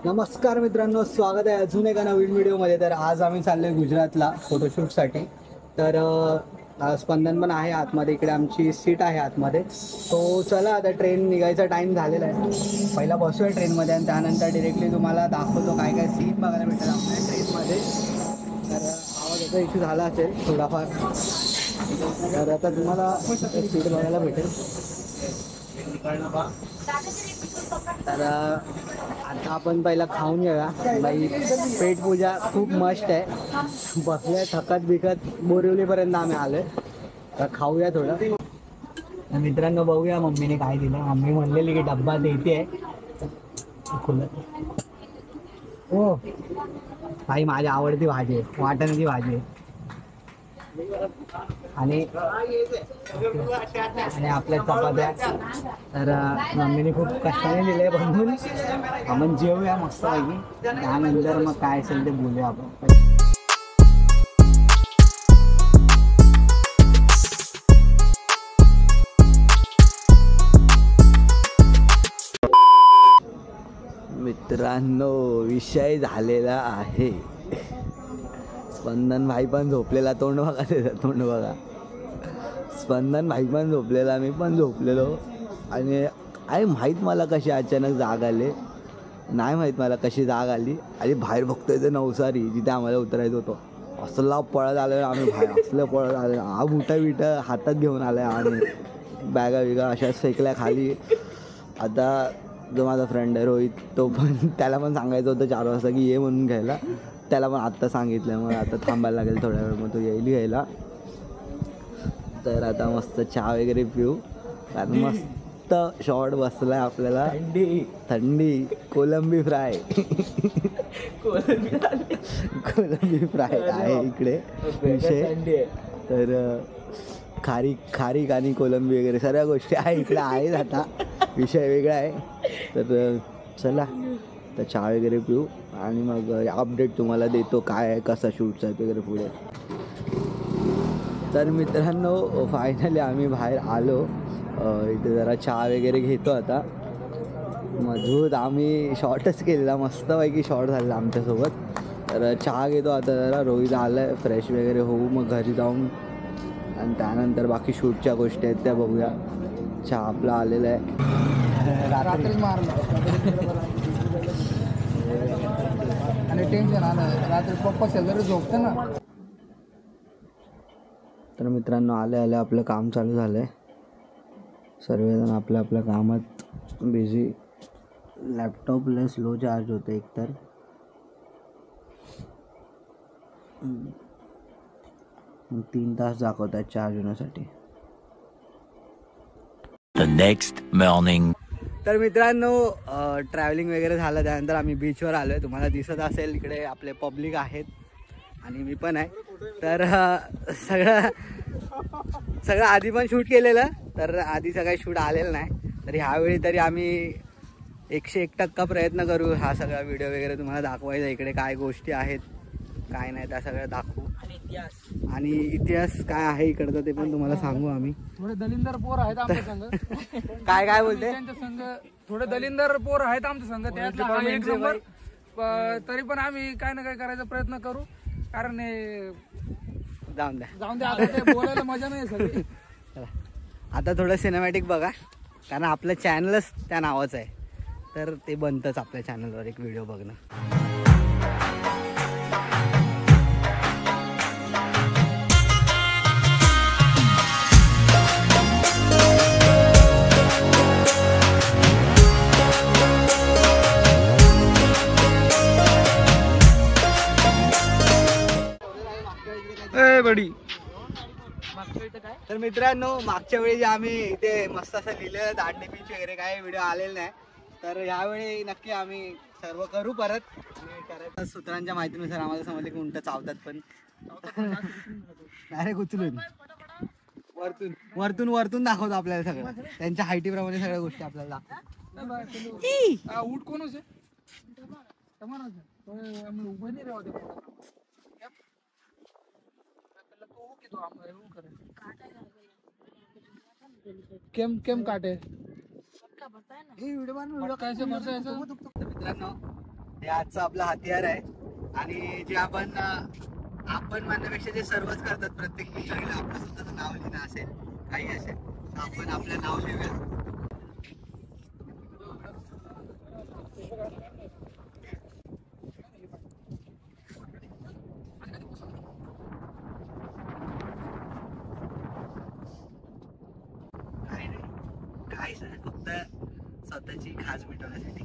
नमस्कार मित्रांनो, स्वागत आहे अजून एका नवीन व्हिडिओमध्ये. तर आज आम्ही चाललोय गुजरातला फोटोशूटसाठी. तर स्पंदन पण आहे आतमध्ये, इकडे आमची सीट आहे आतमध्ये. तो चला आता ट्रेन निघायचा टाईम झालेला आहे. पहिला बसूया ट्रेनमध्ये आणि त्यानंतर डिरेक्टली तुम्हाला दाखवतो काय काय सीन बघायला भेटेल आपल्या ट्रेनमध्ये. तर आवाजाचा इश्यू झाला असेल थोडाफार, तर आता तुम्हाला सीट बघायला भेटेल. तर आता आपण पहिला खाऊन घेऊया. बाई पेट पूजा खूप मस्त आहे. बसल्या थकत बिकत बोरिवलीपर्यंत आम्ही आलोय. तर खाऊया थोडं. मित्रांनो बघूया मम्मीने काय दिलं. मम्मी म्हणलेली की डब्बा देते खुलत. हो भाई, माझी आवडती भाजी आहे, वाटाण्याची भाजी आहे. आणि आपल्या चपात्या तर मम्मीने खूप कष्टाने दिले बनवून. आपण जेवूया मस्त पैकी, त्यानंतर मग काय असेल ते बोलूया आपण. मित्रांनो विषय झालेला आहे. स्पंदन भाई पण झोपलेला. तोंड बघा त्याचं, तोंड बघा. स्पंदन भाई पण झोपलेला, मी पण झोपलेलो. आणि काय माहीत मला कशी अचानक जाग आले, नाही माहीत मला कशी जाग आली. आणि बाहेर बघतोय तर नवसारी जिथे आम्हाला उतरायचं होतं, असला पळत आलं आम्ही बाहेर. असलं पळत आलं, हा बुटा बिटा हातात घेऊन आलाय आणि बॅगा बिगा अशाच फेकल्या खाली. आता जो माझा फ्रेंड आहे रोहित, तो पण त्याला पण सांगायचं होतं 4 वाजता की ये म्हणून घ्यायला. त्याला पण आत्ता सांगितलं, मग आता थांबायला लागेल थोड्या वेळ, मग तो येईल घ्यायला. तर आता मस्त चहा वगैरे पिऊ, कारण मस्त शॉर्ट बसलाय आपल्याला. थंडी कोलंबी फ्राय कोलंबी फ्राय आहे इकडे विषय. तर खारीक आणि कोलंबी वगैरे सर्व गोष्टी आहे इकडे आहेत. आता विषय वेगळा आहे. तर चला तर चहा वगैरे पिऊ आणि मग अपडेट तुम्हाला देतो काय आहे, कसा शूटचा आहे वगैरे पुढे. तर मित्रांनो फायनली आम्ही बाहेर आलो. इथे जरा चहा वगैरे घेतो आता. मधूत आम्ही शॉर्टच केलेला, मस्तपैकी शॉर्ट झालेला आमच्यासोबत. तर चहा घेतो आता जरा. रोहित आला आहे, फ्रेश वगैरे होऊ मग घरी जाऊन, आणि त्यानंतर बाकी शूटच्या गोष्टी आहेत त्या बघूया. चहा आपला आलेला आहे. रात्री मारलं आणि टेन्शन आलं. रात्री पप्पा शेजारी झोपतं ना. तर मित्रांनो आले आपलं काम चालू झालं आहे. सर्वजण आपल्या आपल्या कामात बिझी. लॅपटॉपला स्लो चार्ज होतं एकतर. मग 3 तास दाखवतात चार्ज होण्यासाठी. The next morning. तर मित्रांनो ट्रॅव्हलिंग वगैरे झालं, त्यानंतर आम्ही बीचवर आलो आहे. तुम्हाला दिसत असेल इकडे आपले पब्लिक आहेत आणि मी पण आहे. तर सगळं आधी पण शूट केलेलं, तर आधी सगळं शूट आलेलं नाही. तर ह्यावेळी तरी आम्ही 101% प्रयत्न करू हा सगळा व्हिडिओ वगैरे तुम्हाला दाखवायचा. इकडे काय गोष्टी आहेत काय नाही त्या सगळ्या दाखवू, आणि इतिहास काय आहे इकडचा ते पण तुम्हाला सांगू आम्ही. थोडे दलिंदर पोर आहेत आमच्या संघ. काय बोलते, त्यांच्या संघ थोडे दलिंदर पोर आहेत आमच्या संघ. त्यातला हा एक नंबर. तरी पण आम्ही काय ना काय करायचा प्रयत्न करू, कारण जाऊन द्या आता ते बोलायला मजा नाही सगळी. आता थोडं सिनेमॅटिक बघा, कारण आपलं चॅनलच त्या नावाचं आहे. तर ते बनतंच आपल्या चॅनलवर एक व्हिडिओ बघणं. बडी तर मित्रांनो मागच्या वेळी आम्ही इथे मस्त असं लिहिलेलं दांडी बीच वगैरे काय व्हिडिओ आलेला नाही. तर यावेळी नक्की आम्ही सर्व करू परत. करायचं सूत्रांच्या माहितीनुसार आम्हाला समजले की उंट चावतात, पण डायरेक्ट उचलून वरतून दाखवतो आपल्याला सगळं. त्यांच्या हाईटीप्रमाणे सगळ्या गोष्टी आपल्याला दाखवतो. ऊट कोण असे उभं नाही राहते. केम काटे मित्रांनो हे आजचं आपलं हत्यार आहे. आणि जे आपण म्हणण्यापेक्षा जे सर्वच करतात प्रत्येक पिक्चरला आपलं स्वतःचं नाव लिहिणं असेल काही असेल तर आपण आपलं नाव लिहूया. काहीच नाही, फक्त स्वतःची खास मिटवण्यासाठी.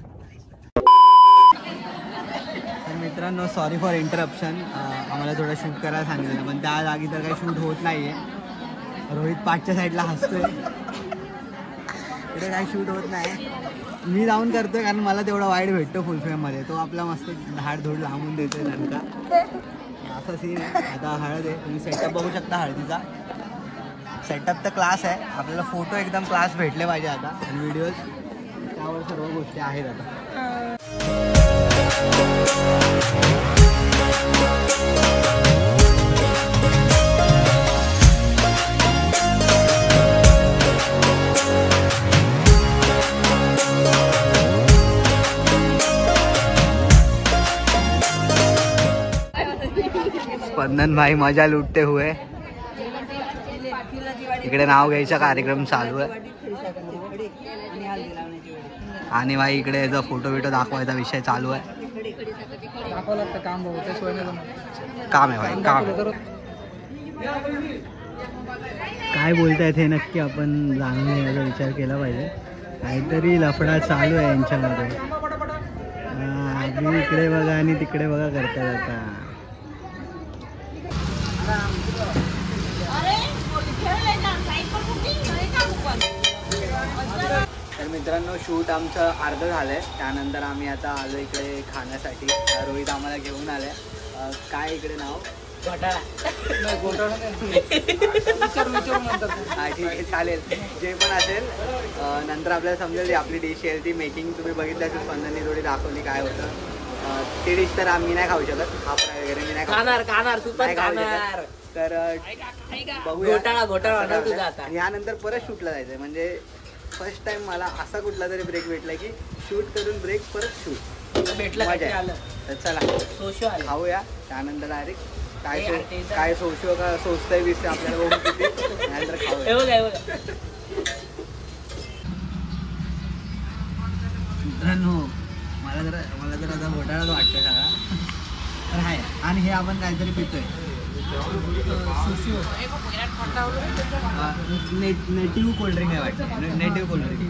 तर मित्रांनो, सॉरी फॉर इंटरप्शन. आम्हाला थोडं शूट करायला सांगितलं पण त्या जागी तर काही शूट होत नाही आहे. रोहित पाठच्या साईडला हसतोय, इकडे काही शूट होत नाही. मी जाऊन करतोय कारण मला तेवढा वाईट भेटतो फुल फ्रेममध्ये. तो आपला मस्त धाडधूड लांबून देतोय नंतर. असा सीन आहे. आता हळद आहे, तुम्ही सेटअप बघू शकता हळदीचा. सेटअप तर क्लास आहे. आपल्याला फोटो एकदम क्लास भेटले पाहिजे आता आणि व्हिडिओज त्यावर सर्व गोष्टी आहेत आता. स्पंदन भाई मजा लुटते हुए. इकडे नाव घ्यायचा कार्यक्रम चालू आहे आणि भाई इकडे याचा फोटो बिटो दाखवायचा विषय चालू आहे. दाखवावं लागतं काम भाऊ, त्याशिवाय नाही जमत. काम आहे भाई, काम. काय बोलतायत हे नक्की आपण जाणून घेण्याचा विचार केला पाहिजे. काहीतरी लफडा चालू आहे यांच्यामध्ये. आधी इकडे बघा आणि तिकडे बघा करतात आता. तर मित्रांनो, शूट आमचं अर्धं झालं आहे. त्यानंतर आम्ही आता आलो इकडे खाण्यासाठी. रोहित आम्हाला घेऊन आले. काय इकडे नाव? घोटाळा. हा ठीक आहे, चालेल. जे पण असेल नंतर आपल्याला समजेल. आपली डिश आहे ती मेकिंग तुम्ही बघितलं असेल, स्पंदननी थोडी दाखवली काय होतं. ती डिश तर आम्ही नाही खाऊ शकत. हा फ्राय वगैरे मी नाही खाऊ शकत. तर बघूया. आणि यानंतर परत शूटला जायचं आहे. म्हणजे फर्स्ट टाइम मला असा कुठला तरी ब्रेक भेटला की शूट करून ब्रेक परत शूट भेटला. तर चला खाऊया. त्यानंतर डायरेक्ट काय सोशो का सोचतंय विषय आपल्याला बघून किती त्यानंतर खाऊया. मित्रांनो, मला जर आता घोटाळाच वाटतोय सगळा. तर आहे. आणि हे आपण काहीतरी पितोय नेटिव्ह कोल्ड्रिंक आहे वाटतं. Native cold drink.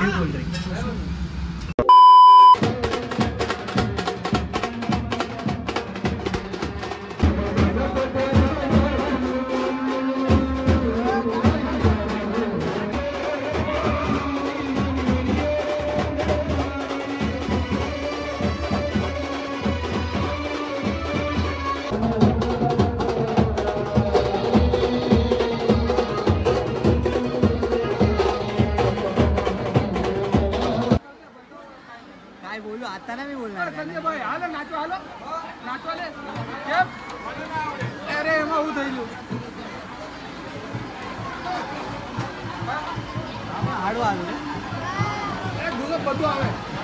आता ना मी बोलणार. अरे माऊ थैलू हाडू आलो बदू आवे.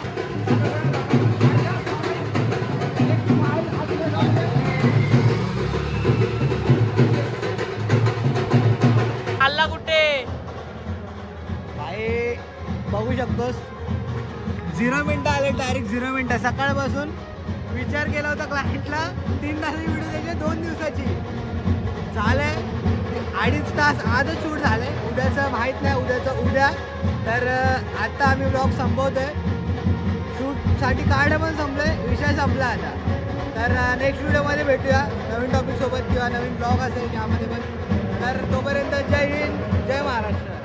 आल्ला कुठे भाई बघू शकतोस. 0 मिनिटं आले, डायरेक्ट 0 मिनिटं. सकाळपासून विचार केला होता क्लायंटला 3 तासाची व्हिडिओ द्यायची, 2 दिवसाची झालंय. 2.5 तास आजच शूट झालंय. उद्याचं माहीत नाही, उद्याचं उद्या. तर आता आम्ही ब्लॉग संपवतोय. शूटसाठी कार्ड पण संपलंय, विषय संपला आता. तर नेक्स्ट व्हिडिओमध्ये भेटूया नवीन टॉपिकसोबत किंवा नवीन ब्लॉग असेल त्यामध्ये पण. तर तोपर्यंत जय हिंद, जय महाराष्ट्र.